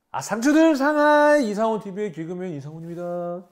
상추들 상하이 이상훈TV의 개그맨 이상훈입니다.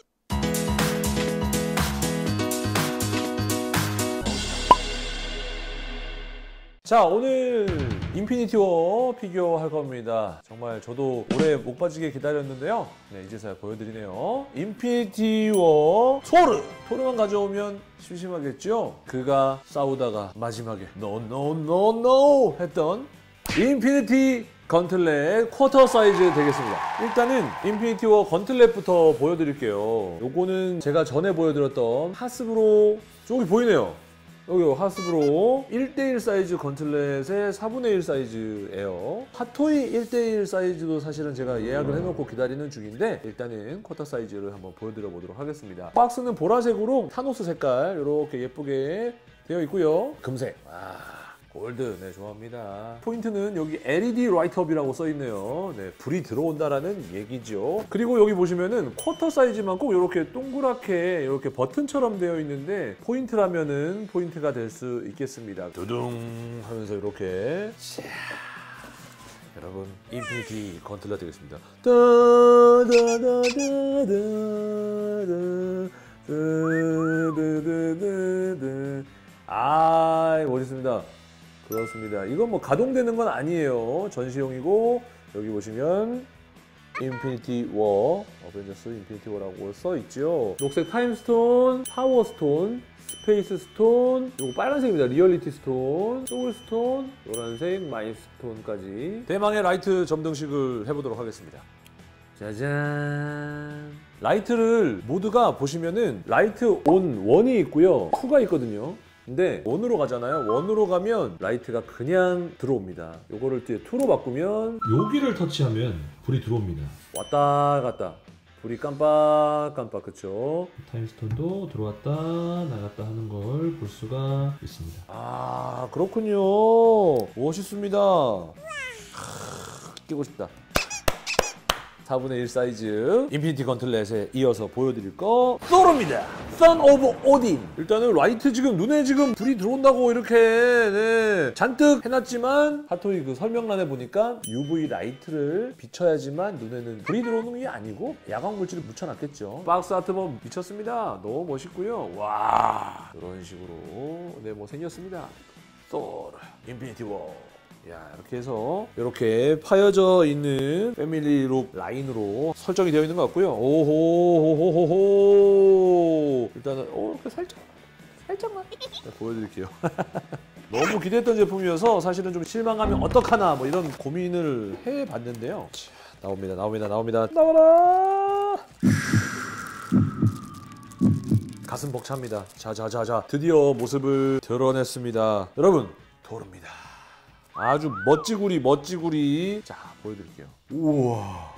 자, 오늘 인피니티 워 피규어 할 겁니다. 정말 저도 오래 목 빠지게 기다렸는데요. 네, 이제서야 보여드리네요. 인피니티 워 토르! 토르만 가져오면 심심하겠죠? 그가 싸우다가 마지막에 No 했던 인피니티 건틀렛 쿼터 사이즈 되겠습니다. 일단은 인피니티 워 건틀렛부터 보여드릴게요. 요거는 제가 전에 보여드렸던 하스브로 저기 보이네요. 여기 하스브로 1:1 사이즈 건틀렛의 4분의 1 사이즈예요. 핫토이 1:1 사이즈도 사실은 제가 예약을 해놓고 기다리는 중인데 일단은 쿼터 사이즈를 한번 보여드려 보도록 하겠습니다. 박스는 보라색으로 타노스 색깔 이렇게 예쁘게 되어 있고요. 금색. 골드, 네, 좋아합니다. 포인트는 여기 LED 라이트업이라고 써있네요. 네, 불이 들어온다라는 얘기죠. 그리고 여기 보시면은 쿼터 사이즈만 꼭 이렇게 동그랗게 이렇게 버튼처럼 되어 있는데 포인트라면은 포인트가 될 수 있겠습니다. 두둥 하면서 이렇게. 자, 여러분, 인피니티 건틀렛 되겠습니다. 멋있습니다. 그렇습니다. 이건 뭐 가동되는 건 아니에요. 전시용이고 여기 보시면 인피니티 워, 어벤져스 인피니티 워라고 써있죠. 녹색 타임스톤, 파워스톤, 스페이스 스톤, 그리고 빨간색입니다. 리얼리티 스톤, 소울 스톤, 노란색 마인스톤까지 대망의 라이트 점등식을 해보도록 하겠습니다. 짜잔. 라이트를 모두가 보시면은 라이트 온 1이 있고요. 2가 있거든요. 근데 1으로 가잖아요. 1으로 가면 라이트가 그냥 들어옵니다. 요거를 2로 바꾸면 여기를 터치하면 불이 들어옵니다. 왔다 갔다 불이 깜빡깜빡. 그쵸? 타임스톤도 들어왔다 나갔다 하는 걸 볼 수가 있습니다. 그렇군요. 멋있습니다. 끼고 싶다. 4분의 1 사이즈 인피니티 건틀렛에 이어서 보여드릴 거 소르입니다. 선 오브 오딘. 일단은 라이트 지금 눈에 지금 불이 들어온다고 이렇게 잔뜩 해놨지만 핫토이 그 설명란에 보니까 UV 라이트를 비춰야지만 눈에는 불이 들어오는 게 아니고 야광 물질을 묻혀놨겠죠. 박스 아트본 미쳤습니다. 너무 멋있고요. 와, 이런 식으로 뭐 생겼습니다. 소르 인피니티 워. 야, 이렇게 해서 이렇게 파여져 있는 패밀리룩 라인으로 설정이 되어 있는 것 같고요. 오호호호호호. 일단은 이렇게 살짝만 보여드릴게요. 너무 기대했던 제품이어서 사실은 좀 실망하면 어떡하나 뭐 이런 고민을 해봤는데요. 자, 나옵니다. 나와라. 가슴 벅찹니다. 자, 드디어 모습을 드러냈습니다. 여러분, 토르입니다. 아주 멋지구리. 자, 보여드릴게요. 우와.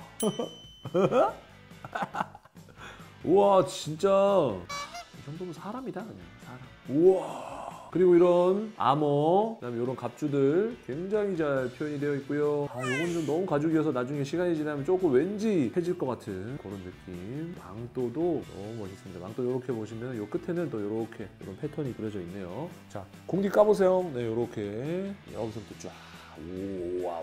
우와, 진짜. 이 정도면 사람이다, 그냥. 사람. 우와. 그리고 이런 아머, 그다음에 이런 갑주들 굉장히 잘 표현이 되어 있고요. 이건 좀 너무 가죽이어서 나중에 시간이 지나면 조금 왠지 해질 것 같은 그런 느낌. 망토도 너무 멋있습니다. 망토 이렇게 보시면 이 끝에는 또 이렇게 이런 패턴이 그려져 있네요. 자, 공기 까보세요. 네, 이렇게 여기서부터 쫙. 와.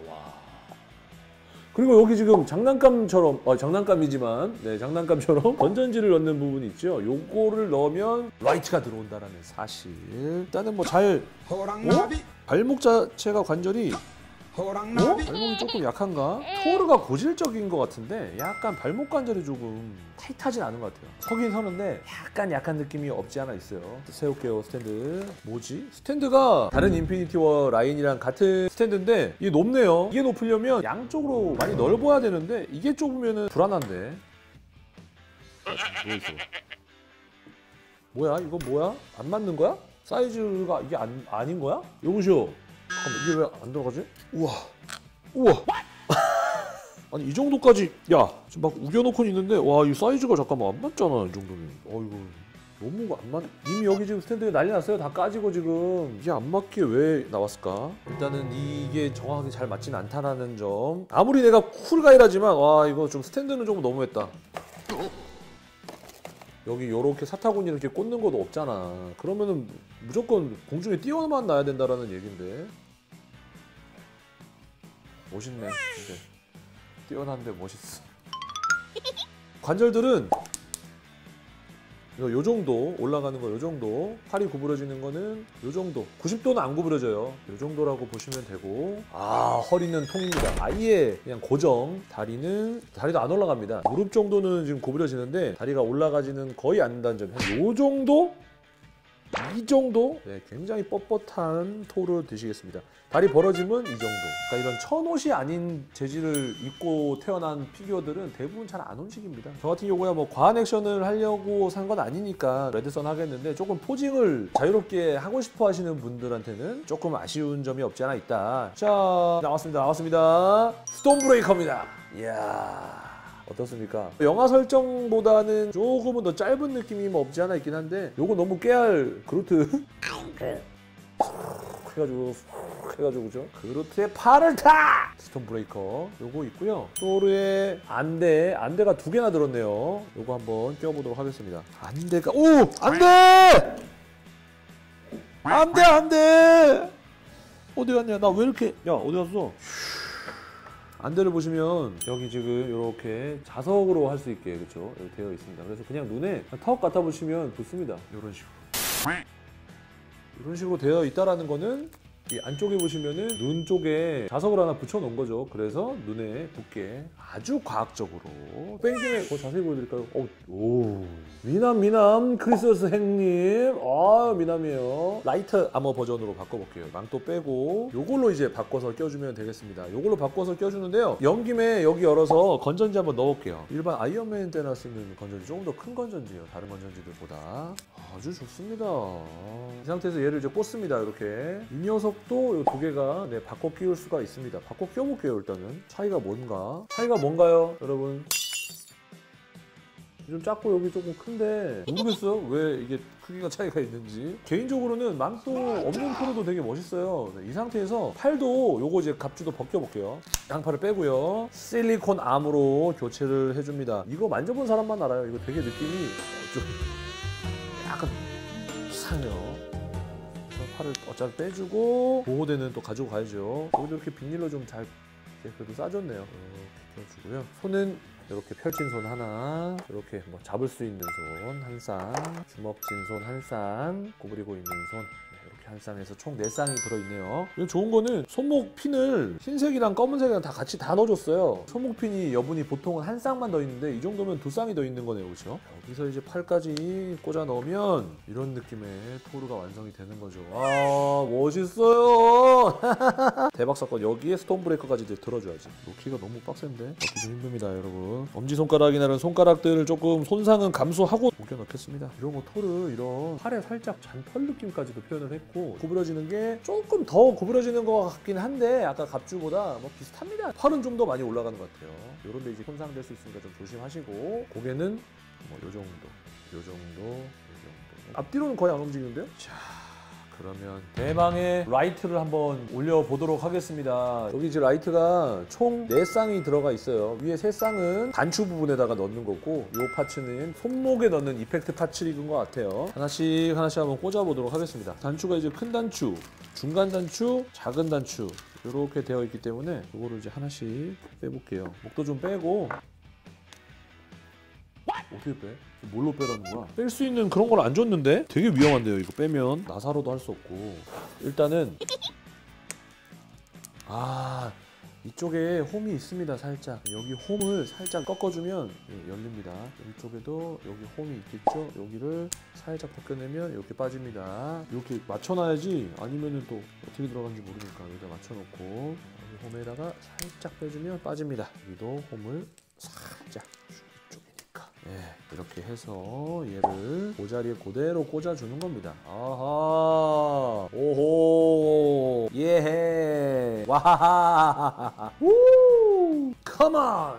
그리고 여기 지금 장난감처럼, 장난감이지만, 네, 장난감처럼 건전지를 넣는 부분이 있죠. 요거를 넣으면 라이트가 들어온다는 사실. 일단은 뭐 발목 자체가 관절이 발목이 조금 약한가? 토르가 고질적인 것 같은데 약간 발목 관절이 조금 타이트하진 않은 것 같아요. 서긴 서는데 약간 느낌이 없지 않아 있어요. 세울게요. 스탠드. 뭐지? 스탠드가 다른 인피니티 워 라인이랑 같은 스탠드인데 이게 높네요. 이게 높으려면 양쪽으로 많이 넓어야 되는데 이게 좁으면 불안한데. 뭐야? 이거 뭐야? 안 맞는 거야? 사이즈가 이게 아닌 거야? 여보시오. 잠깐만, 이게 왜 안 들어가지? 우와. 아니, 이 정도까지, 야, 지금 막 우겨놓고 있는데, 와, 이 사이즈가 잠깐만 안 맞잖아, 이 정도면. 이거 너무 안 맞. 이미 여기 지금 스탠드에 난리 났어요. 다 까지고 지금. 이게 안 맞게 왜 나왔을까? 일단은 이게 정확하게 잘 맞진 않다라는 점. 아무리 내가 쿨가이라지만, 와, 이거 좀 스탠드는 좀 너무했다. 여기 요렇게 사타구니 이렇게 꽂는 것도 없잖아. 그러면은 무조건 공중에 띄어만 놔야 된다라는 얘긴데. 멋있네. 근데 뛰어난데 멋있어. 관절들은 요 정도 올라가는 거 요 정도, 팔이 구부러지는 거는 요 정도, 90도는 안 구부러져요. 요 정도라고 보시면 되고, 허리는 통입니다. 아예 그냥 고정. 다리도 안 올라갑니다. 무릎 정도는 지금 구부러지는데 다리가 올라가지는 거의 않는다는 점. 한 요 정도? 이 정도? 네, 굉장히 뻣뻣한 토를 드시겠습니다. 다리 벌어지면 이 정도. 그러니까 이런 천옷이 아닌 재질을 입고 태어난 피규어들은 대부분 잘 안 움직입니다. 저 같은 경우야 뭐 과한 액션을 하려고 산 건 아니니까 레드선 하겠는데, 조금 포징을 자유롭게 하고 싶어 하시는 분들한테는 조금 아쉬운 점이 없지 않아 있다. 자, 나왔습니다. 스톤브레이커입니다. 이야. 어떻습니까? 영화 설정보다는 조금은 더 짧은 느낌이 뭐 없지 않아 있긴 한데, 요거 너무 깨알 그루트 해가지고 그죠? 그루트의 팔을 타! 스톤 브레이커 요거 있고요. 소르의 안대가 2개나 들었네요. 요거 한번 껴보도록 하겠습니다. 안대가 안돼! 안돼! 어디 갔냐? 나 왜 이렇게 어디 갔어? 안대를 보시면 여기 지금 이렇게 자석으로 할 수 있게 그렇죠? 여기 되어 있습니다. 그래서 그냥 눈에 턱 갖다 보시면 좋습니다. 이런 식으로 되어 있다라는 거는 이 안쪽에 보시면은 눈 쪽에 자석을 하나 붙여놓은 거죠. 그래서 눈에 붙게 아주 과학적으로. 뺑김에 자세히 보여드릴까요? 미남 크리스마스 행님. 미남이에요. 라이트 아머 버전으로 바꿔볼게요. 망토 빼고 요걸로 이제 바꿔서 껴주면 되겠습니다. 요걸로 바꿔서 껴주는데요. 연김에 여기 열어서 건전지 한번 넣어볼게요. 일반 아이언맨 때나 쓰는 건전지, 조금 더 큰 건전지예요. 다른 건전지들보다. 아주 좋습니다. 이 상태에서 얘를 이제 꽂습니다. 이렇게. 이 녀석도 이 2개가 바꿔 끼울 수가 있습니다. 바꿔 끼워볼게요. 일단은 차이가 뭔가요, 여러분? 좀 작고 여기 조금 큰데 모르겠어요. 왜 이게 크기가 차이가 있는지. 개인적으로는 망토 없는 프로도 되게 멋있어요. 이 상태에서 팔도 요거 이제 갑주도 벗겨볼게요. 양팔을 빼고요. 실리콘 암으로 교체를 해줍니다. 이거 만져본 사람만 알아요. 이거 되게 느낌이 좀 약간 이상해요. 팔을 어차피 빼주고 보호대는 또 가지고 가야죠. 여기도 이렇게 비닐로 좀 잘 그래도 싸줬네요. 이렇게 껴주고요. 손은 이렇게 펼친 손 하나, 이렇게 뭐 잡을 수 있는 손 한 쌍, 주먹진 손 한 쌍, 구부리고 있는 손 이렇게 한 쌍에서 총 4쌍이 들어있네요. 좋은 거는 손목 핀을 흰색이랑 검은색이랑 다 같이 다 넣어줬어요. 손목 핀이 여분이 보통은 한 쌍만 더 있는데 이 정도면 2쌍이 더 있는 거네요. 그렇죠? 여기서 이제 팔까지 꽂아 넣으면 이런 느낌의 토르가 완성이 되는 거죠. 멋있어요. 대박 사건. 여기에 스톤 브레이커까지 이제 들어줘야지. 놓기가 너무 빡센데 넣기 좀 힘듭니다, 여러분. 엄지손가락이나 이런 손가락들을 조금 손상은 감수하고 옮겨 넣겠습니다. 이런 거 토르 이런 팔에 살짝 잔털 느낌까지도 표현을 했고, 구부러지는 게 조금 더 구부러지는 것 같긴 한데 아까 갑주보다 뭐 비슷합니다. 팔은 좀 더 많이 올라가는 것 같아요. 이런 데 이제 손상될 수 있으니까 좀 조심하시고, 고개는 뭐 요 정도. 앞뒤로는 거의 안 움직이는데요? 자, 그러면 대망의 라이트를 한번 올려보도록 하겠습니다. 여기 이제 라이트가 총 4쌍이 들어가 있어요. 위에 3쌍은 단추 부분에다가 넣는 거고, 이 파츠는 손목에 넣는 이펙트 파츠인 것 같아요. 하나씩 한번 꽂아보도록 하겠습니다. 단추가 이제 큰 단추, 중간 단추, 작은 단추 이렇게 되어 있기 때문에 이거를 이제 하나씩 빼볼게요. 목도 좀 빼고. 어떻게 빼? 뭘로 빼라는 거야? 뺄 수 있는 그런 걸 안 줬는데? 되게 위험한데요. 이거 빼면 나사로도 할 수 없고. 일단은 이쪽에 홈이 있습니다. 살짝 여기 홈을 살짝 꺾어주면 열립니다. 이쪽에도 여기 홈이 있겠죠? 여기를 살짝 벗겨내면 이렇게 빠집니다. 이렇게 맞춰놔야지, 아니면은 또 어떻게 들어간지 모르니까 여기다 맞춰놓고 여기 홈에다가 살짝 빼주면 빠집니다. 여기도 홈을 살짝. 이렇게 해서 얘를 그 자리에 그대로 꽂아주는 겁니다. 아하, 오호, 예헤, 와하하하하, 우, 컴온.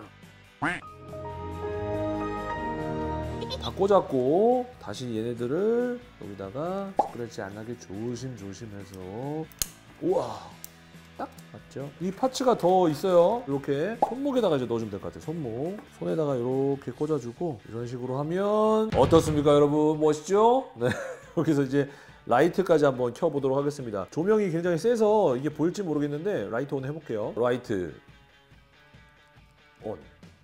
다 꽂았고, 다시 얘네들을 여기다가 스크래치 안 나게 조심해서, 우와. 딱 맞죠? 이 파츠가 더 있어요. 이렇게 손목에다가 이제 넣어주면 될 것 같아요. 손에다가 이렇게 꽂아주고, 이런 식으로 하면 어떻습니까, 여러분? 멋있죠? 네. 여기서 이제 라이트까지 한번 켜보도록 하겠습니다. 조명이 굉장히 세서 이게 보일지 모르겠는데 라이트 온 해볼게요. 라이트 온.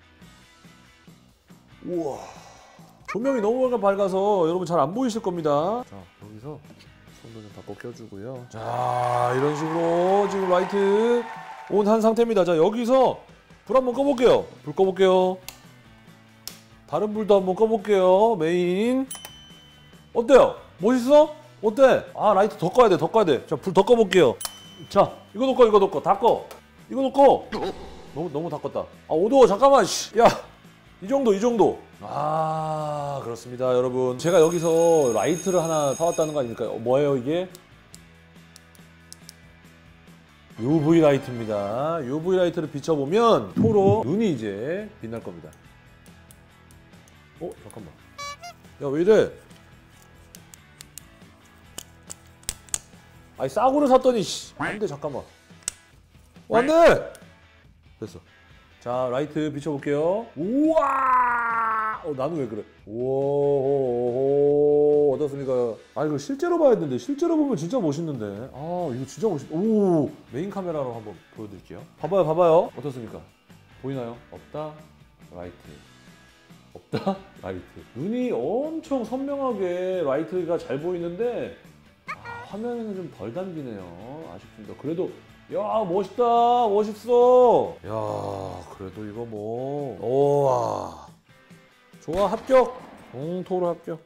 우와. 조명이 너무 밝아서 여러분 잘 안 보이실 겁니다. 자, 여기서 손도 좀 다 벗겨주고요. 자, 이런 식으로 지금 라이트 온 한 상태입니다. 자, 여기서 불 한번 꺼볼게요. 불 꺼볼게요. 다른 불도 한번 꺼볼게요. 메인. 어때요? 멋있어? 어때? 아, 라이트 더 꺼야 돼, 더 꺼야 돼. 자, 불 더 꺼볼게요. 자, 이거도 꺼, 이거도 꺼. 다 꺼. 이거도 꺼. 너무 다 껐다. 아, 어두워. 잠깐만. 씨. 야, 이 정도. 아, 그렇습니다, 여러분. 제가 여기서 라이트를 하나 사왔다는 거 아닙니까? 뭐예요, 이게? UV 라이트입니다. UV 라이트를 비춰보면 토로 눈이 이제 빛날 겁니다. 잠깐만. 야, 왜 이래? 아니, 싸구려 샀더니, 안 돼, 잠깐만. 안 돼! 됐어. 자, 라이트 비춰볼게요. 우와! 나는 왜 그래? 우와, 어떻습니까? 아, 이거 실제로 봐야 되는데, 실제로 보면 진짜 멋있는데. 아, 이거 진짜 오! 메인 카메라로 한번 보여드릴게요. 봐봐요. 어떻습니까? 보이나요? 없다, 라이트. 없다, 라이트. 눈이 엄청 선명하게 라이트가 잘 보이는데, 화면에는 좀 덜 담기네요. 아쉽습니다. 그래도 야, 멋있다, 멋있어. 야, 그래도 이거 뭐, 오와, 좋아, 합격. 토로 합격.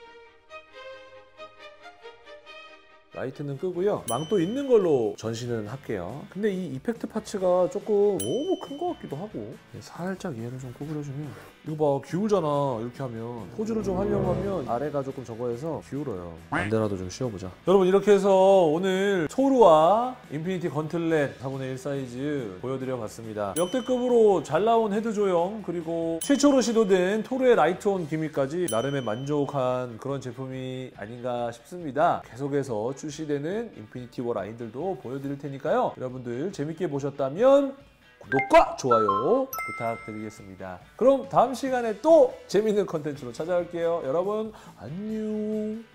라이트는 끄고요. 망토 있는 걸로 전시는 할게요. 근데 이 이펙트 파츠가 조금 너무 큰 것 같기도 하고, 살짝 얘를 좀 구부려주면, 이거 봐, 기울잖아. 이렇게 하면 포즈를 좀 하려고 하면 아래가 조금 저거 해서 기울어요. 반대라도 좀 씌워보자. 여러분, 이렇게 해서 오늘 토르와 인피니티 건틀렛 4분의 1 사이즈 보여드려 봤습니다. 역대급으로 잘 나온 헤드 조형, 그리고 최초로 시도된 토르의 라이트온 기믹까지 나름의 만족한 그런 제품이 아닌가 싶습니다. 계속해서 출시되는 인피니티 워 라인들도 보여드릴 테니까요. 여러분들 재밌게 보셨다면 구독과 좋아요 부탁드리겠습니다. 그럼 다음 시간에 또 재밌는 컨텐츠로 찾아올게요. 여러분, 안녕.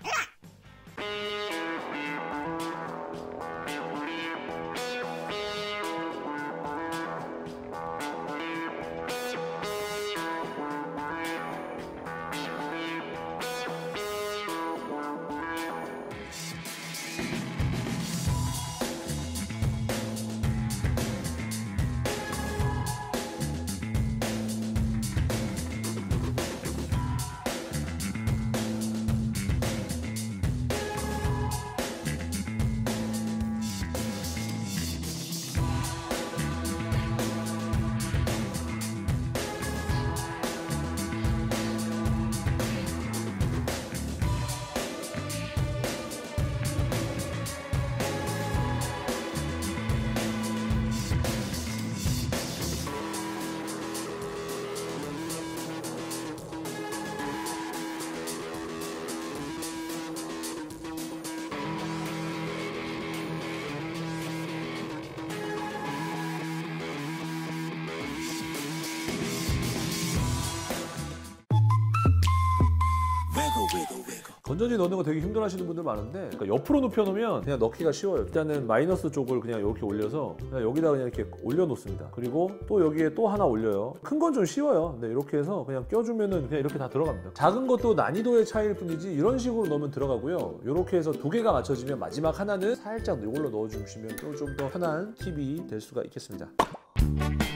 건전지 넣는 거 되게 힘들어하시는 분들 많은데, 그러니까 옆으로 눕혀놓으면 그냥 넣기가 쉬워요. 일단은 마이너스 쪽을 그냥 이렇게 올려서 그냥 여기다 그냥 이렇게 올려놓습니다. 그리고 또 여기에 또 하나 올려요. 큰 건 좀 쉬워요. 근데 이렇게 해서 그냥 껴주면은 그냥 이렇게 다 들어갑니다. 작은 것도 난이도의 차이일 뿐이지 이런 식으로 넣으면 들어가고요. 이렇게 해서 두 개가 맞춰지면 마지막 하나는 살짝 이걸로 넣어주시면 또 좀 더 편한 팁이 될 수가 있겠습니다.